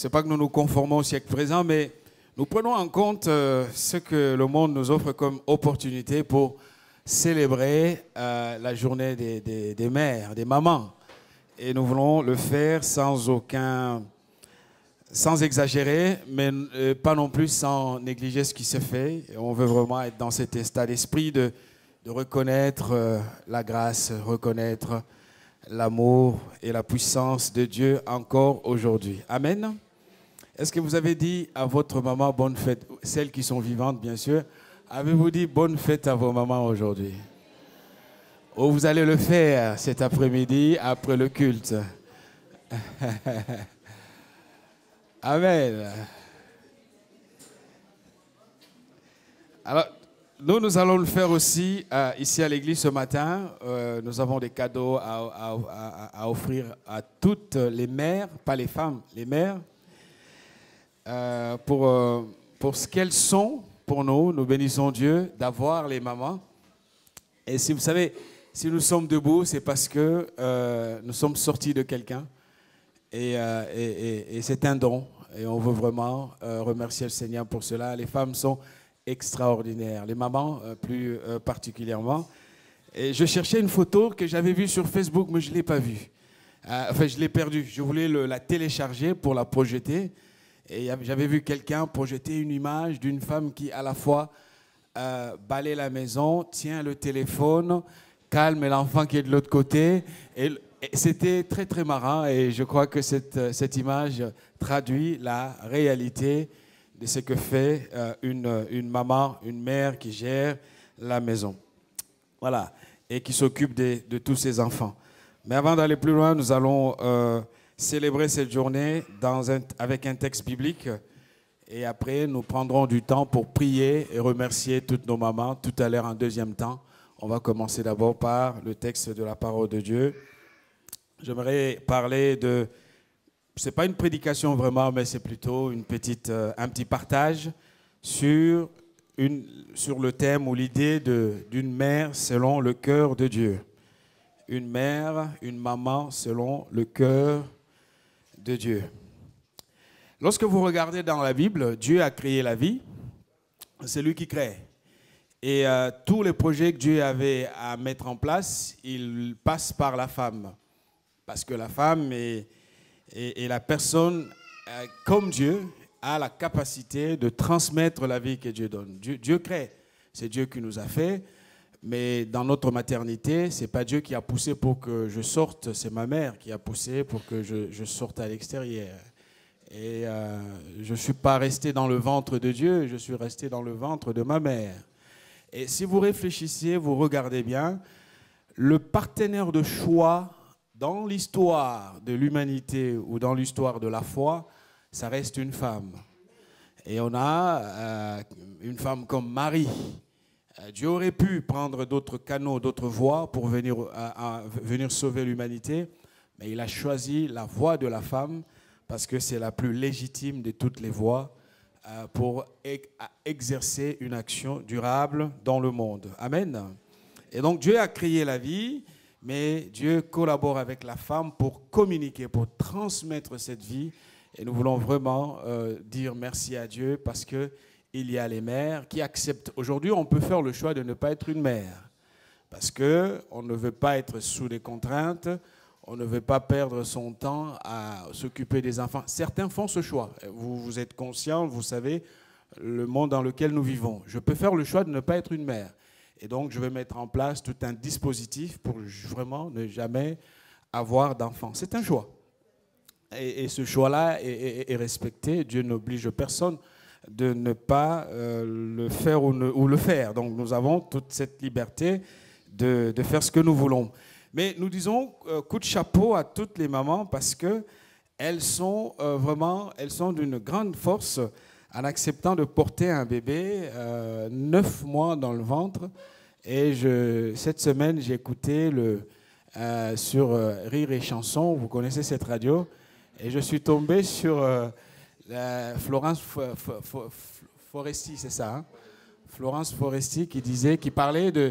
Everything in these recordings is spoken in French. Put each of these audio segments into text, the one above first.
c'est pas que nous nous conformons au siècle présent, mais nous prenons en compte ce que le monde nous offre comme opportunité pour célébrer la journée des mères, des mamans. Et nous voulons le faire sans exagérer, mais pas non plus sans négliger ce qui se fait. Et on veut vraiment être dans cet état d'esprit de reconnaître la grâce, reconnaître l'amour et la puissance de Dieu encore aujourd'hui. Amen. Est-ce que vous avez dit à votre maman bonne fête, celles qui sont vivantes bien sûr, avez-vous dit bonne fête à vos mamans aujourd'hui? Ou vous allez le faire cet après-midi après le culte? Amen. Alors, nous allons le faire aussi ici à l'église ce matin. Nous avons des cadeaux à offrir à toutes les mères, pas les femmes, les mères, pour ce qu'elles sont pour nous. Nous bénissons Dieu d'avoir les mamans. Et si vous savez, si nous sommes debout, c'est parce que nous sommes sortis de quelqu'un. Et c'est un don. Et on veut vraiment remercier le Seigneur pour cela. Les femmes sont extraordinaires. Les mamans, plus particulièrement. Et je cherchais une photo que j'avais vue sur Facebook, mais je ne l'ai pas vue. Enfin, je l'ai perdue. Je voulais la télécharger pour la projeter. Et j'avais vu quelqu'un projeter une image d'une femme qui, à la fois, balaye la maison, tient le téléphone, calme l'enfant qui est de l'autre côté. Et c'était très, très marrant. Et je crois que cette image traduit la réalité de ce que fait une maman, une mère qui gère la maison. Voilà. Et qui s'occupe de tous ses enfants. Mais avant d'aller plus loin, nous allons célébrer cette journée avec un texte biblique. Et après, nous prendrons du temps pour prier et remercier toutes nos mamans. Tout à l'heure, en deuxième temps, on va commencer d'abord par le texte de la parole de Dieu. J'aimerais parler de... Ce n'est pas une prédication vraiment, mais c'est plutôt un petit partage sur le thème ou l'idée d'une mère selon le cœur de Dieu. Une mère, une maman selon le cœur de Dieu. Lorsque vous regardez dans la Bible, Dieu a créé la vie, c'est lui qui crée. Et tous les projets que Dieu avait à mettre en place, ils passent par la femme. Parce que la femme est la personne, comme Dieu, a la capacité de transmettre la vie que Dieu donne. Dieu crée, c'est Dieu qui nous a fait, mais dans notre maternité, ce n'est pas Dieu qui a poussé pour que je sorte, c'est ma mère qui a poussé pour que je sorte à l'extérieur. Et je ne suis pas resté dans le ventre de Dieu, je suis resté dans le ventre de ma mère. Et si vous réfléchissez, vous regardez bien, le partenaire de choix dans l'histoire de l'humanité ou dans l'histoire de la foi, ça reste une femme. Et on a une femme comme Marie. Dieu aurait pu prendre d'autres canaux, d'autres voies pour venir sauver l'humanité, mais il a choisi la voie de la femme parce que c'est la plus légitime de toutes les voies pour exercer une action durable dans le monde. Amen. Et donc Dieu a créé la vie, mais Dieu collabore avec la femme pour communiquer, pour transmettre cette vie. Et nous voulons vraiment dire merci à Dieu parce qu'il y a les mères qui acceptent. Aujourd'hui, on peut faire le choix de ne pas être une mère parce qu'on ne veut pas être sous des contraintes, on ne veut pas perdre son temps à s'occuper des enfants. Certains font ce choix. Vous êtes conscients, vous savez, le monde dans lequel nous vivons. Je peux faire le choix de ne pas être une mère. Et donc, je vais mettre en place tout un dispositif pour vraiment ne jamais avoir d'enfants. C'est un choix. Et ce choix-là est respecté. Dieu n'oblige personne de ne pas le faire ou le faire. Donc, nous avons toute cette liberté de faire ce que nous voulons. Mais nous disons coup de chapeau à toutes les mamans parce qu'elles sont d'une grande force en acceptant de porter un bébé 9 mois dans le ventre. Et cette semaine, j'ai écouté sur Rire et Chanson, vous connaissez cette radio, et je suis tombé sur Florence Foresti, c'est ça, hein? Florence Foresti qui parlait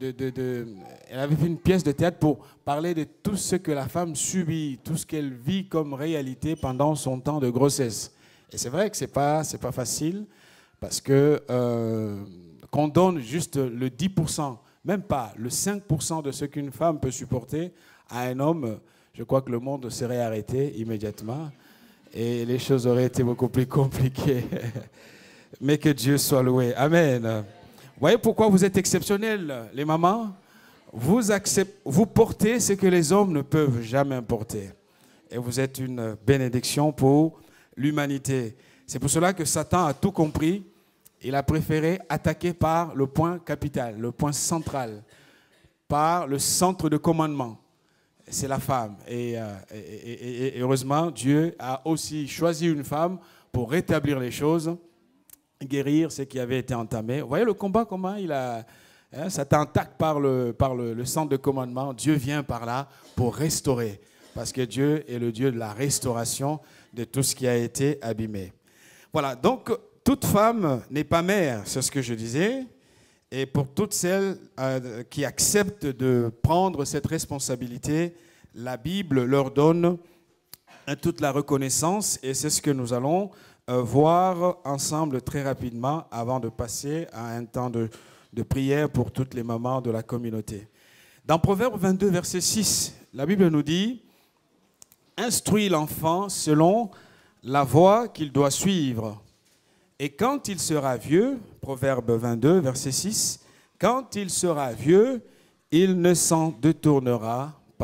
elle avait fait une pièce de théâtre pour parler de tout ce que la femme subit, tout ce qu'elle vit comme réalité pendant son temps de grossesse. Et c'est vrai que c'est pas facile, parce que qu'on donne juste le 10%, même pas le 5% de ce qu'une femme peut supporter à un homme, je crois que le monde serait arrêté immédiatement et les choses auraient été beaucoup plus compliquées. Mais que Dieu soit loué. Amen. Vous voyez pourquoi vous êtes exceptionnels, les mamans? Vous portez ce que les hommes ne peuvent jamais porter. Et vous êtes une bénédiction pour l'humanité. C'est pour cela que Satan a tout compris. Il a préféré attaquer par le point capital, le point central, par le centre de commandement. C'est la femme. Et heureusement, Dieu a aussi choisi une femme pour rétablir les choses, guérir ce qui avait été entamé. Vous voyez le combat, comment il a... Satan attaque par le centre de commandement. Dieu vient par là pour restaurer. Parce que Dieu est le Dieu de la restauration de tout ce qui a été abîmé. Voilà, donc toute femme n'est pas mère, c'est ce que je disais. Et pour toutes celles qui acceptent de prendre cette responsabilité, la Bible leur donne toute la reconnaissance. Et c'est ce que nous allons voir ensemble très rapidement avant de passer à un temps de prière pour toutes les mamans de la communauté. Dans Proverbe 22, verset 6, la Bible nous dit « Instruis l'enfant selon la voie qu'il doit suivre. Et quand il sera vieux, Proverbe 22, verset 6, quand il sera vieux, il ne s'en détournera pas. »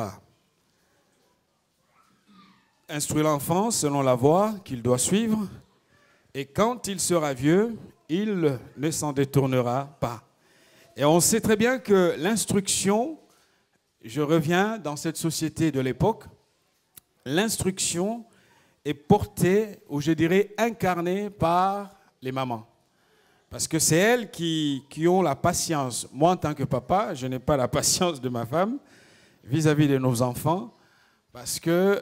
Instruis l'enfant selon la voie qu'il doit suivre. Et quand il sera vieux, il ne s'en détournera pas. Et on sait très bien que l'instruction, je reviens dans cette société de l'époque, l'instruction est portée, ou je dirais incarnée par les mamans. Parce que c'est elles qui ont la patience. Moi, en tant que papa, je n'ai pas la patience de ma femme vis-à-vis de nos enfants, parce que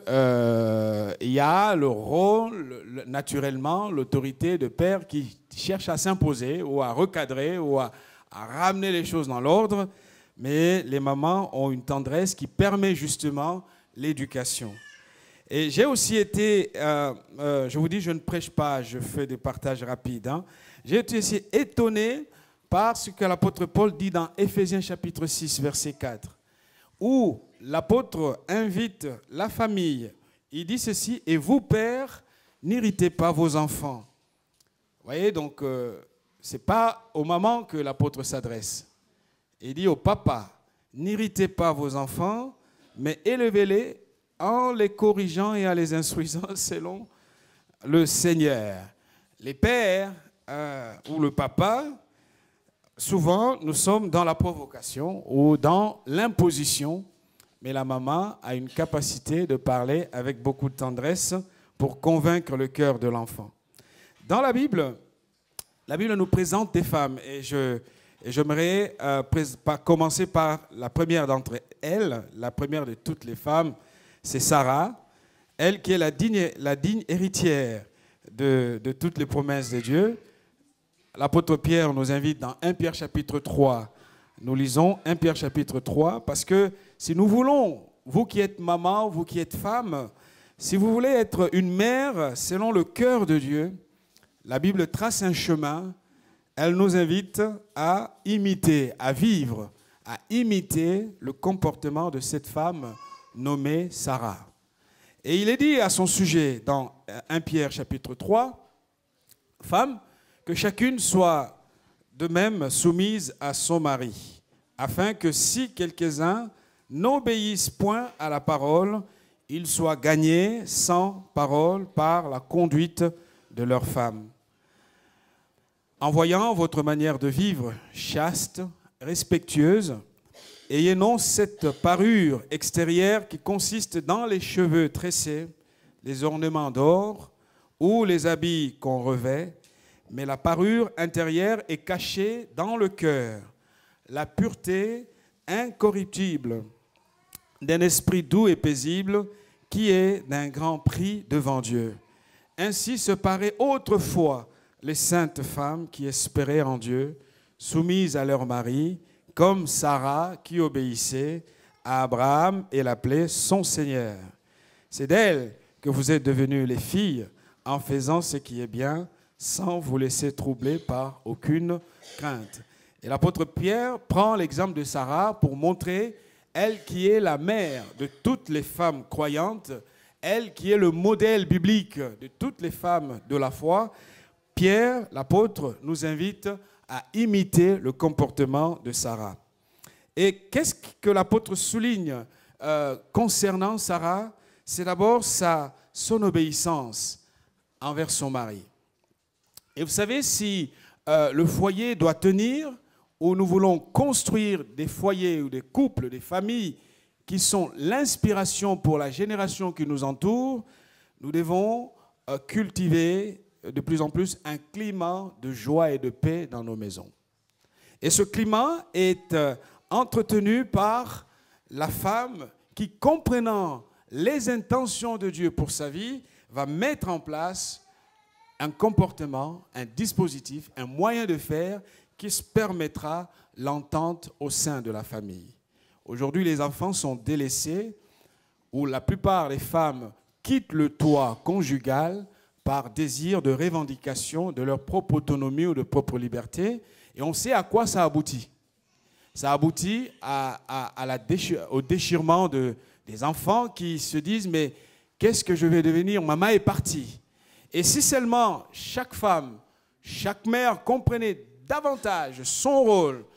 il y a le rôle, naturellement, l'autorité de père qui cherche à s'imposer ou à recadrer ou à ramener les choses dans l'ordre, mais les mamans ont une tendresse qui permet justement l'éducation. Et j'ai aussi été, je vous dis, je ne prêche pas, je fais des partages rapides. Hein. J'ai été aussi étonné par ce que l'apôtre Paul dit dans Éphésiens chapitre 6, verset 4, où l'apôtre invite la famille. Il dit ceci, « Et vous, pères, n'irritez pas vos enfants. » Vous voyez, donc, ce n'est pas aux mamans que l'apôtre s'adresse. Il dit au papa, n'irritez pas vos enfants, mais élevez-les en les corrigeant et en les instruisant selon le Seigneur. Les pères ou le papa, souvent, nous sommes dans la provocation ou dans l'imposition, mais la maman a une capacité de parler avec beaucoup de tendresse pour convaincre le cœur de l'enfant. Dans la Bible nous présente des femmes et j'aimerais commencer par la première d'entre elles, la première de toutes les femmes, c'est Sarah, elle qui est la digne héritière de toutes les promesses de Dieu. L'apôtre Pierre nous invite dans 1 Pierre chapitre 3. Nous lisons 1 Pierre chapitre 3 parce que si nous voulons, vous qui êtes maman, vous qui êtes femme, si vous voulez être une mère selon le cœur de Dieu, la Bible trace un chemin, elle nous invite à imiter, à vivre, à imiter le comportement de cette femme nommée Sarah. Et il est dit à son sujet dans 1 Pierre chapitre 3, « Femme, que chacune soit de même soumise à son mari, afin que si quelques-uns n'obéissent point à la parole, ils soient gagnés sans parole par la conduite de leur femme. En voyant votre manière de vivre chaste, respectueuse, ayez non cette parure extérieure qui consiste dans les cheveux tressés, les ornements d'or ou les habits qu'on revêt, mais la parure intérieure est cachée dans le cœur, la pureté incorruptible d'un esprit doux et paisible qui est d'un grand prix devant Dieu. Ainsi se paraît autrefois les saintes femmes qui espéraient en Dieu, soumises à leur mari, comme Sarah qui obéissait à Abraham et l'appelait son Seigneur. C'est d'elle que vous êtes devenues les filles en faisant ce qui est bien, sans vous laisser troubler par aucune crainte. Et l'apôtre Pierre prend l'exemple de Sarah pour montrer, elle qui est la mère de toutes les femmes croyantes, elle qui est le modèle biblique de toutes les femmes de la foi. Pierre, l'apôtre, nous invite à imiter le comportement de Sarah. Et qu'est-ce que l'apôtre souligne concernant Sarah? C'est d'abord son obéissance envers son mari. Et vous savez, si le foyer doit tenir, ou nous voulons construire des foyers ou des couples, des familles qui sont l'inspiration pour la génération qui nous entoure, nous devons cultiver de plus en plus un climat de joie et de paix dans nos maisons. Et ce climat est entretenu par la femme qui, comprenant les intentions de Dieu pour sa vie, va mettre en place un comportement, un dispositif, un moyen de faire qui se permettra l'entente au sein de la famille. Aujourd'hui, les enfants sont délaissés, où la plupart des femmes quittent le toit conjugal par désir de revendication de leur propre autonomie ou de propre liberté. Et on sait à quoi ça aboutit. Ça aboutit au déchirement des enfants qui se disent « mais qu'est-ce que je vais devenir? Maman est partie ». Et si seulement chaque femme, chaque mère comprenait davantage son rôle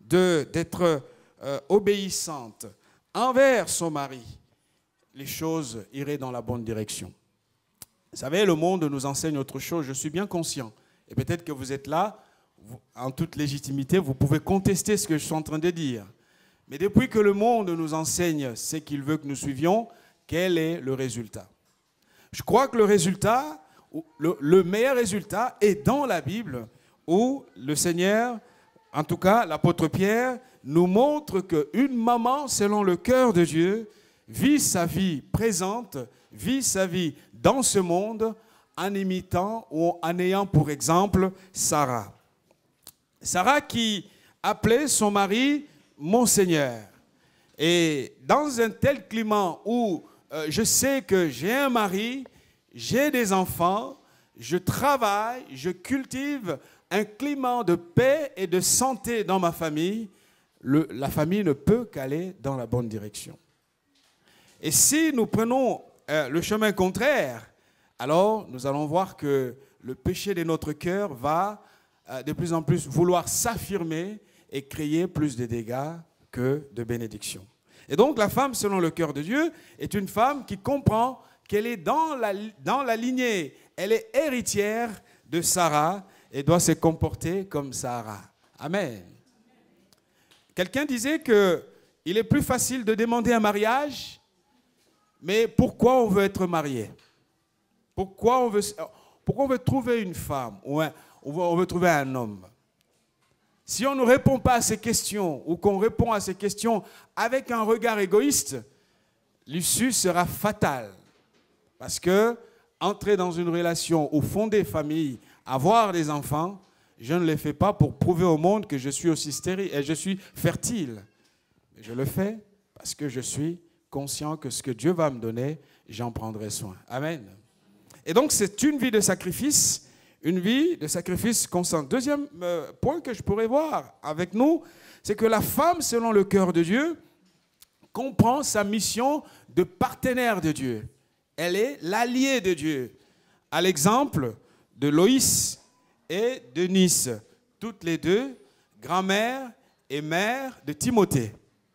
d'être obéissante envers son mari, les choses iraient dans la bonne direction. Vous savez, le monde nous enseigne autre chose, je suis bien conscient. Et peut-être que vous êtes là, en toute légitimité, vous pouvez contester ce que je suis en train de dire. Mais depuis que le monde nous enseigne ce qu'il veut que nous suivions, quel est le résultat? Je crois que le résultat, le meilleur résultat est dans la Bible, où le Seigneur, en tout cas l'apôtre Pierre, nous montre qu'une maman, selon le cœur de Dieu, vit sa vie présente, vit sa vie dans ce monde en imitant ou en ayant pour exemple Sarah. Sarah qui appelait son mari « mon Seigneur ». Et dans un tel climat où je sais que j'ai un mari, j'ai des enfants, je travaille, je cultive un climat de paix et de santé dans ma famille, la famille ne peut qu'aller dans la bonne direction. Et si nous prenons le chemin contraire, alors nous allons voir que le péché de notre cœur va de plus en plus vouloir s'affirmer et créer plus de dégâts que de bénédictions. Et donc la femme, selon le cœur de Dieu, est une femme qui comprend qu'elle est dans la lignée, elle est héritière de Sarah et doit se comporter comme Sarah. Amen. Quelqu'un disait qu'il est plus facile de demander un mariage, mais pourquoi on veut être marié? Pourquoi on veut trouver une femme ou on veut trouver un homme? Si on ne répond pas à ces questions ou qu'on répond à ces questions avec un regard égoïste, l'issue sera fatale. Parce que entrer dans une relation ou fonder famille, avoir des enfants, je ne le fais pas pour prouver au monde que je suis aussi stérile et je suis fertile. Je le fais parce que je suis conscient que ce que Dieu va me donner, j'en prendrai soin. Amen. Et donc c'est une vie de sacrifice constant. Deuxième point que je pourrais voir avec nous, c'est que la femme, selon le cœur de Dieu, comprend sa mission de partenaire de Dieu. Elle est l'alliée de Dieu. À l'exemple de Loïs et de Nice, toutes les deux grand-mère et mère de Timothée.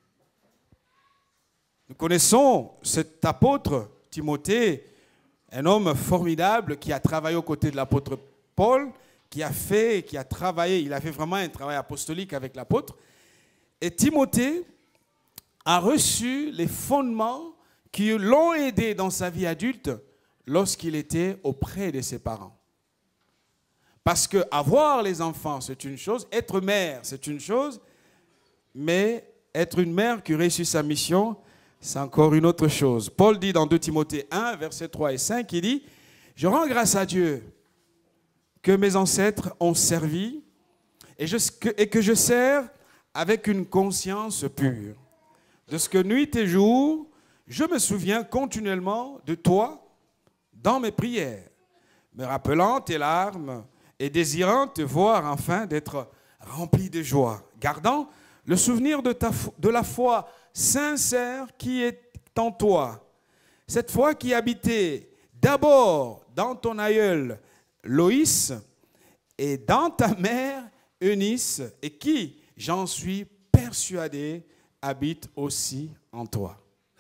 Nous connaissons cet apôtre Timothée, un homme formidable qui a travaillé aux côtés de l'apôtre Paul, qui a travaillé, il a fait vraiment un travail apostolique avec l'apôtre. Et Timothée a reçu les fondements qui l'ont aidé dans sa vie adulte lorsqu'il était auprès de ses parents. Parce que avoir les enfants, c'est une chose, être mère, c'est une chose, mais être une mère qui réussit sa mission, c'est encore une autre chose. Paul dit dans 2 Timothée 1, versets 3 et 5, il dit « Je rends grâce à Dieu que mes ancêtres ont servi et que je sers avec une conscience pure. De ce que nuit et jour, je me souviens continuellement de toi dans mes prières, me rappelant tes larmes et désirant te voir enfin d'être rempli de joie, gardant le souvenir de la foi sincère qui est en toi. Cette foi qui habitait d'abord dans ton aïeul Loïs et dans ta mère Eunice, et qui, j'en suis persuadé, habite aussi en toi.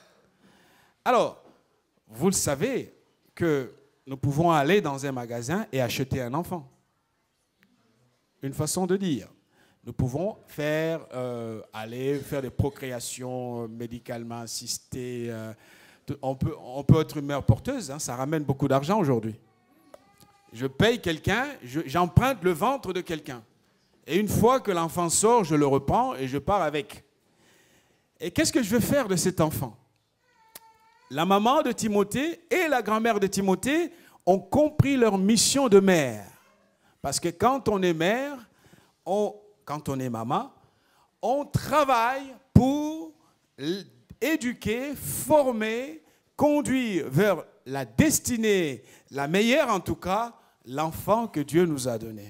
Alors, vous le savez que nous pouvons aller dans un magasin et acheter un enfant. Une façon de dire. Nous pouvons aller faire des procréations médicalement assistées. On peut être une mère porteuse, hein, ça ramène beaucoup d'argent aujourd'hui. Je paye quelqu'un, j'emprunte le ventre de quelqu'un. Et une fois que l'enfant sort, je le reprends et je pars avec. Et qu'est-ce que je vais faire de cet enfant? La maman de Timothée et la grand-mère de Timothée ont compris leur mission de mère. Parce que quand on est mère, quand on est maman, on travaille pour éduquer, former, conduire vers la destinée, la meilleure en tout cas, l'enfant que Dieu nous a donné.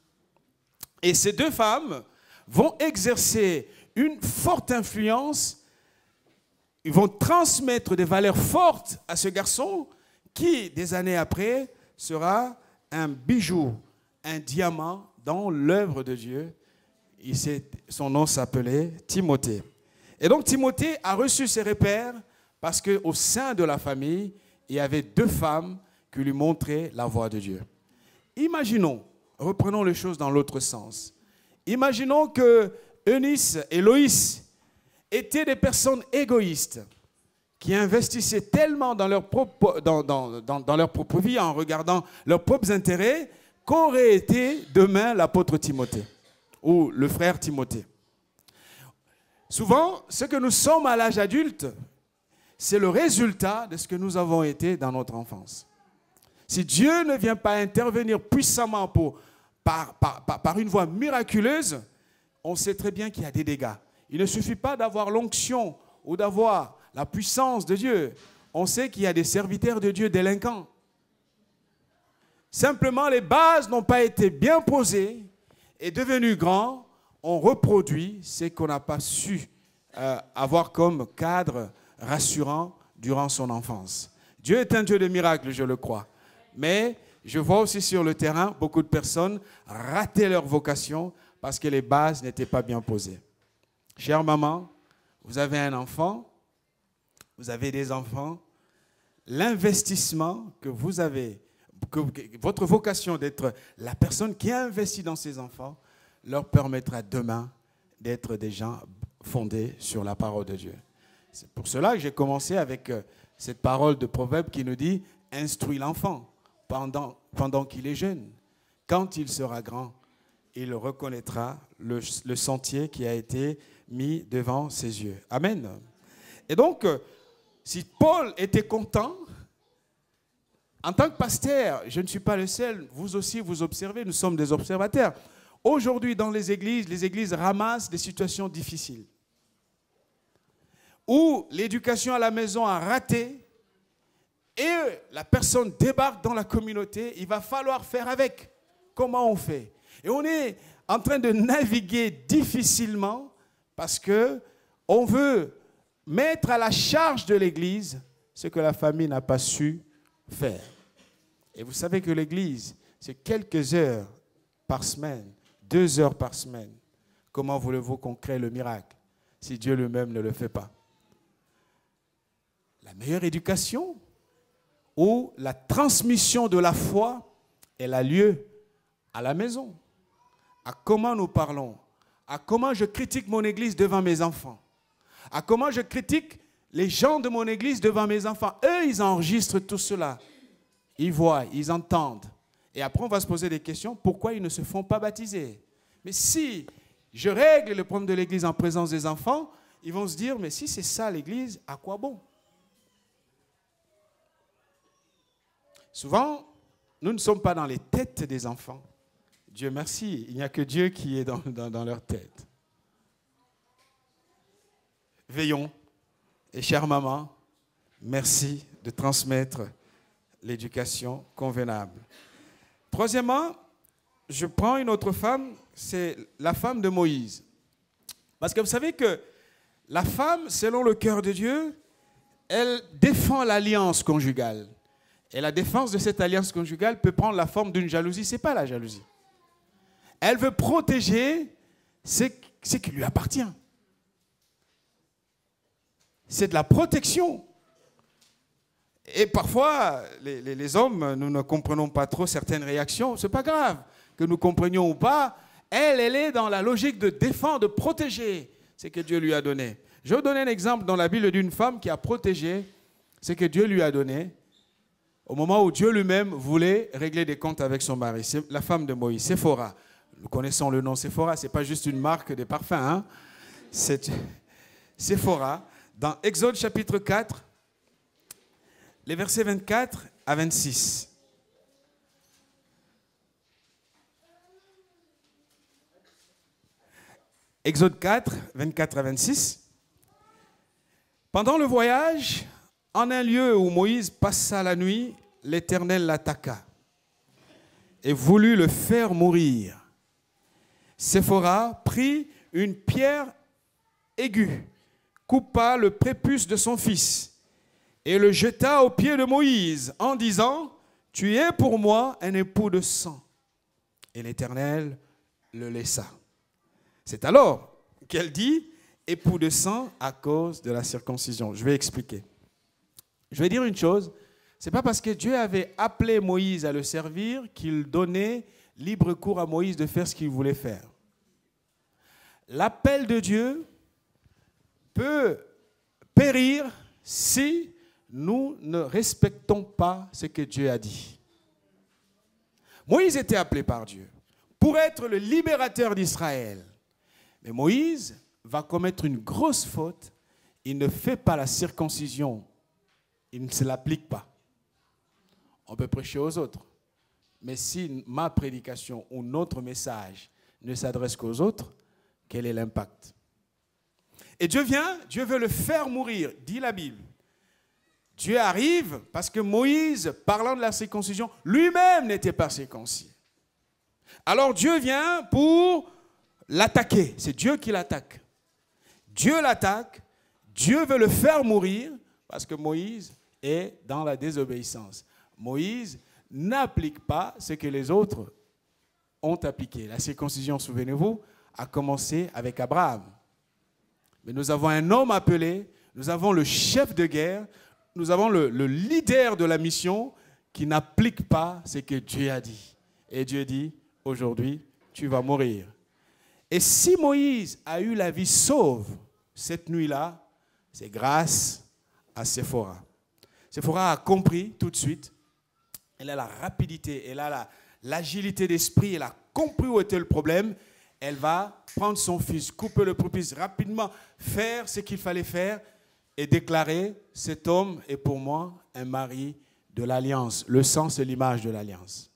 Et ces deux femmes vont exercer une forte influence, ils vont transmettre des valeurs fortes à ce garçon qui, des années après, sera un bijou, un diamant dans l'œuvre de Dieu. Son nom s'appelait Timothée. Et donc Timothée a reçu ses repères parce qu'au sein de la famille, il y avait deux femmes qui lui montraient la voie de Dieu. Imaginons, reprenons les choses dans l'autre sens. Imaginons que Eunice et Loïs étaient des personnes égoïstes qui investissaient tellement dans leur propre vie en regardant leurs propres intérêts qu'aurait été demain l'apôtre Timothée ou le frère Timothée. Souvent, ce que nous sommes à l'âge adulte, c'est le résultat de ce que nous avons été dans notre enfance. Si Dieu ne vient pas intervenir puissamment par une voie miraculeuse, on sait très bien qu'il y a des dégâts. Il ne suffit pas d'avoir l'onction ou d'avoir la puissance de Dieu. On sait qu'il y a des serviteurs de Dieu délinquants. Simplement, les bases n'ont pas été bien posées et devenus grands, on reproduit ce qu'on n'a pas su avoir comme cadre rassurant durant son enfance. Dieu est un Dieu de miracles, je le crois. Mais je vois aussi sur le terrain beaucoup de personnes rater leur vocation parce que les bases n'étaient pas bien posées. Chère maman, vous avez un enfant, vous avez des enfants, l'investissement que vous avez, votre vocation d'être la personne qui investit dans ses enfants, leur permettra demain d'être des gens fondés sur la parole de Dieu. C'est pour cela que j'ai commencé avec cette parole de Proverbe qui nous dit « Instruis l'enfant pendant qu'il est jeune. Quand il sera grand, il reconnaîtra le sentier qui a été mis devant ses yeux. » Amen. Et donc, si Paul était content, en tant que pasteur, je ne suis pas le seul, vous aussi vous observez, nous sommes des observateurs. Aujourd'hui, dans les églises ramassent des situations difficiles où l'éducation à la maison a raté et la personne débarque dans la communauté, il va falloir faire avec. Comment on fait? Et on est en train de naviguer difficilement parce qu'on veut mettre à la charge de l'église ce que la famille n'a pas su faire. Et vous savez que l'église, c'est quelques heures par semaine, 2 heures par semaine. Comment voulez-vous qu'on crée le miracle si Dieu lui-même ne le fait pas? La meilleure éducation ou la transmission de la foi, elle a lieu à la maison. À comment nous parlons, à comment je critique mon église devant mes enfants, à comment je critique les gens de mon église devant mes enfants. Eux, ils enregistrent tout cela. Ils voient, ils entendent. Et après, on va se poser des questions. Pourquoi ils ne se font pas baptiser? Mais si je règle le problème de l'église en présence des enfants, ils vont se dire, mais si c'est ça l'église, à quoi bon? Souvent, nous ne sommes pas dans les têtes des enfants. Dieu merci, il n'y a que Dieu qui est dans leur tête. veillons. Et chère maman, merci de transmettre l'éducation convenable. Troisièmement, je prends une autre femme, c'est la femme de Moïse. Parce que vous savez que la femme, selon le cœur de Dieu, elle défend l'alliance conjugale. Et la défense de cette alliance conjugale peut prendre la forme d'une jalousie. Ce n'est pas la jalousie. Elle veut protéger ce qui lui appartient. C'est de la protection. Et parfois, les hommes, nous ne comprenons pas trop certaines réactions. Ce n'est pas grave que nous comprenions ou pas. Elle est dans la logique de défendre, de protéger ce que Dieu lui a donné. Je vais vous donner un exemple dans la Bible d'une femme qui a protégé ce que Dieu lui a donné au moment où Dieu lui-même voulait régler des comptes avec son mari. C'est la femme de Moïse, Séphora. Nous connaissons le nom Séphora, ce n'est pas juste une marque de parfum. Hein? C'est Séphora. Dans Exode chapitre 4, les versets 24 à 26. Exode 4, 24 à 26. Pendant le voyage, en un lieu où Moïse passa la nuit, l'Éternel l'attaqua et voulut le faire mourir. Séphora prit une pierre aiguë, coupa le prépuce de son fils et le jeta aux pieds de Moïse en disant « Tu es pour moi un époux de sang. » Et l'Éternel le laissa. C'est alors qu'elle dit « époux de sang à cause de la circoncision ». Je vais expliquer. Je vais dire une chose, ce n'est pas parce que Dieu avait appelé Moïse à le servir qu'il donnait libre cours à Moïse de faire ce qu'il voulait faire. L'appel de Dieu peut périr si nous ne respectons pas ce que Dieu a dit. Moïse était appelé par Dieu pour être le libérateur d'Israël. Mais Moïse va commettre une grosse faute. Il ne fait pas la circoncision. Il ne se l'applique pas. On peut prêcher aux autres. Mais si ma prédication ou notre message ne s'adresse qu'aux autres, quel est l'impact? Et Dieu vient, Dieu veut le faire mourir, dit la Bible. Dieu arrive parce que Moïse, parlant de la circoncision, lui-même n'était pas circoncis. Alors Dieu vient pour l'attaquer. C'est Dieu qui l'attaque. Dieu l'attaque, Dieu veut le faire mourir parce que Moïse est dans la désobéissance. Moïse n'applique pas ce que les autres ont appliqué. La circoncision, souvenez-vous, a commencé avec Abraham. Mais nous avons un homme appelé, nous avons le chef de guerre, nous avons le leader de la mission qui n'applique pas ce que Dieu a dit. Et Dieu dit, aujourd'hui, tu vas mourir. Et si Moïse a eu la vie sauve cette nuit-là, c'est grâce à Séphora. Séphora a compris tout de suite. Elle a la rapidité, elle a l'agilité d'esprit, elle a compris où était le problème. Elle va prendre son fils, couper le prépuce rapidement, faire ce qu'il fallait faire et déclarer, cet homme est pour moi un mari de l'alliance. Le sang, c'est l'image de l'alliance.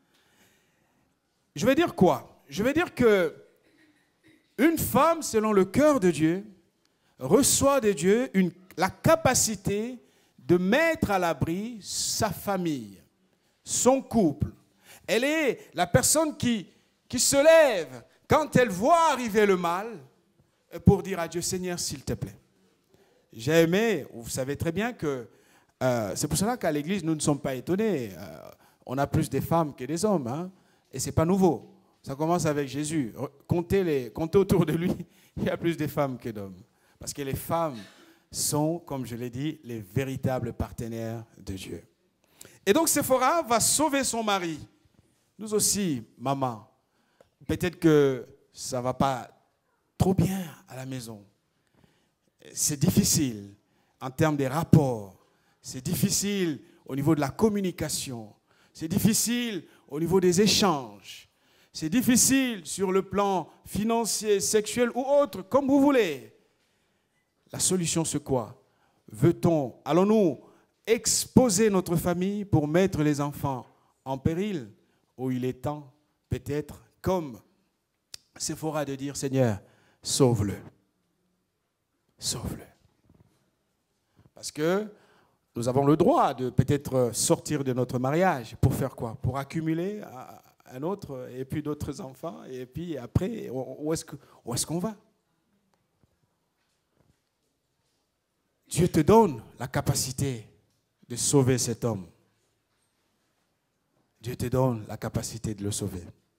Je vais dire quoi? Je vais dire que une femme, selon le cœur de Dieu, reçoit de Dieu la capacité de mettre à l'abri sa famille, son couple. Elle est la personne qui se lève quand elle voit arriver le mal pour dire à Dieu, Seigneur, s'il te plaît. J'ai aimé, vous savez très bien que c'est pour cela qu'à l'église, nous ne sommes pas étonnés. On a plus des femmes que des hommes, hein, et ce n'est pas nouveau. Ça commence avec Jésus. Comptez autour de lui, il y a plus de femmes que d'hommes. Parce que les femmes sont, comme je l'ai dit, les véritables partenaires de Dieu. Et donc Séphora va sauver son mari. Nous aussi, maman, peut-être que ça ne va pas trop bien à la maison. C'est difficile en termes des rapports. C'est difficile au niveau de la communication. C'est difficile au niveau des échanges. C'est difficile sur le plan financier, sexuel ou autre, comme vous voulez. La solution, c'est quoi? Allons-nous exposer notre famille pour mettre les enfants en péril? Ou il est temps, peut-être, comme Séphora, de dire, Seigneur, sauve-le. sauve-le. Parce que nous avons le droit de peut-être sortir de notre mariage. Pour faire quoi? Pour accumuler un autre et puis d'autres enfants. Et puis après, où est-ce qu'on va? Dieu te donne la capacité de sauver cet homme. Dieu te donne la capacité de le sauver.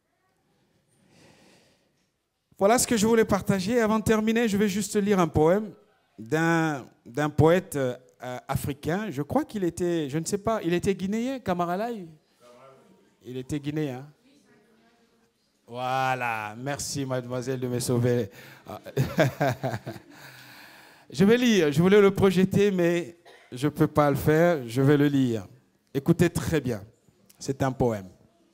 Voilà ce que je voulais partager. Avant de terminer, je vais juste lire un poème d'un poète africain. Je crois qu'il était, je ne sais pas, il était guinéen, Kamaralai? Il était guinéen. Voilà, merci mademoiselle de me sauver. Je vais lire, je voulais le projeter, mais je ne peux pas le faire, je vais le lire. Écoutez très bien, c'est un poème.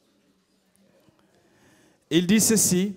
Il dit ceci,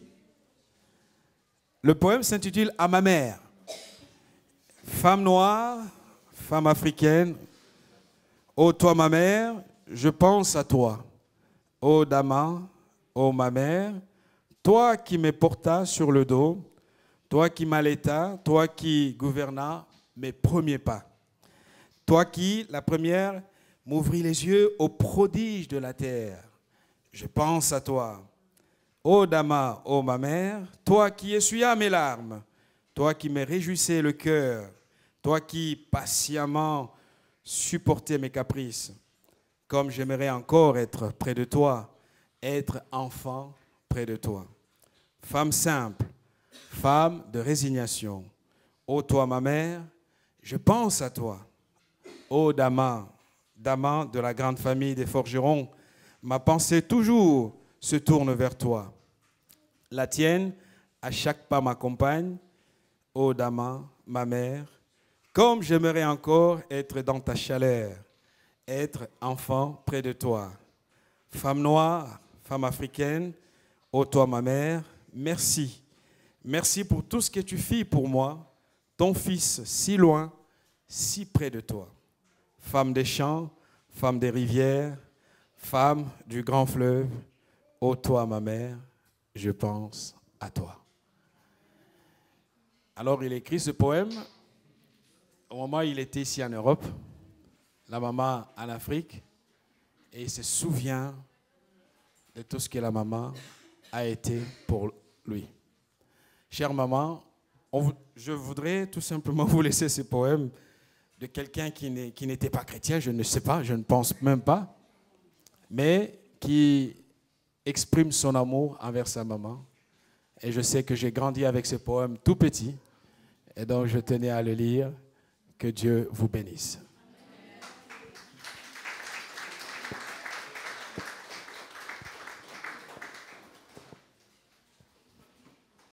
le poème s'intitule « À ma mère ». Femme noire, femme africaine, ô toi ma mère, je pense à toi. Ô Dama, ô ma mère, toi qui me portas sur le dos, toi qui m'allaita, toi qui gouvernas mes premiers pas. Toi qui, la première, m'ouvris les yeux aux prodiges de la terre. Je pense à toi. Ô Dama, ô ma mère, toi qui essuyas mes larmes, toi qui me réjouissais le cœur, toi qui patiemment supportais mes caprices, comme j'aimerais encore être près de toi, être enfant près de toi. Femme simple, femme de résignation, ô toi ma mère, je pense à toi. Ô Dama, Dama de la grande famille des forgerons, ma pensée toujours se tourne vers toi. La tienne, à chaque pas m'accompagne. Ô Dama, ma mère, comme j'aimerais encore être dans ta chaleur, être enfant près de toi. Femme noire, femme africaine, ô toi ma mère, merci. Merci pour tout ce que tu fis pour moi, ton fils si loin, si près de toi. Femme des champs, femme des rivières, femme du grand fleuve, ô toi ma mère, je pense à toi. Alors il écrit ce poème au moment où il était ici en Europe, la maman en Afrique, et il se souvient de tout ce que la maman a été pour lui. Chère maman, je voudrais tout simplement vous laisser ce poème de quelqu'un qui n'était pas chrétien, je ne sais pas, je ne pense même pas, mais qui exprime son amour envers sa maman. Et je sais que j'ai grandi avec ce poème tout petit, et donc je tenais à le lire. Que Dieu vous bénisse.